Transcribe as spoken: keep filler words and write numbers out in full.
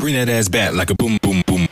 Bring that ass back like a boom, boom, boom.